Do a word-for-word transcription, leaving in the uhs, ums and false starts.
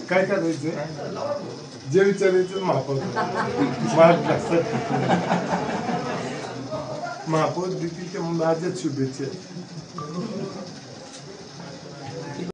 काय करायचं जे विचारायचं महापौर महापौर देतील त्या माझ्याच शुभेच्छा.